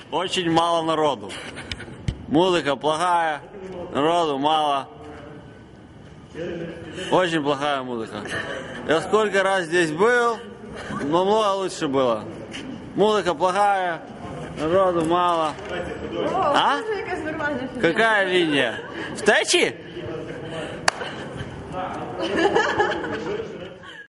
очень мало народу. Музыка плохая, народу мало. Очень плохая музыка. Я сколько раз здесь был, но много лучше было. Музыка плохая, народу мало. А? Какая линия? Втечі?